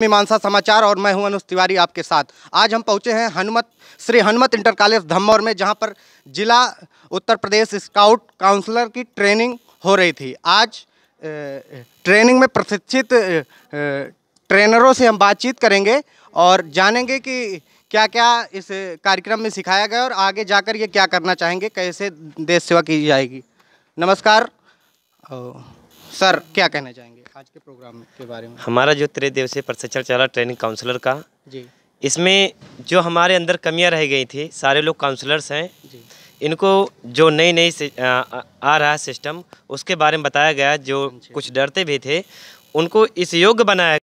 मीमांसा समाचार और मैं हूं अनुज तिवारी आपके साथ। आज हम पहुंचे हैं श्री हनुमत इंटर कॉलेज धम्मौर में, जहां पर जिला उत्तर प्रदेश स्काउट काउंसलर की ट्रेनिंग हो रही थी। आज ट्रेनिंग में प्रशिक्षित ट्रेनरों से हम बातचीत करेंगे और जानेंगे कि क्या क्या इस कार्यक्रम में सिखाया गया और आगे जाकर ये क्या करना चाहेंगे, कैसे देश सेवा की जाएगी। नमस्कार सर, क्या कहना चाहेंगे आज के प्रोग्राम के बारे में? हमारा जो 3 दिवसीय प्रशिक्षण चला ट्रेनिंग काउंसलर का जी, इसमें जो हमारे अंदर कमियां रह गई थी, सारे लोग काउंसलर्स हैं जी, इनको जो नई आ रहा सिस्टम उसके बारे में बताया गया। जो कुछ डरते भी थे उनको इस योग्य बनाया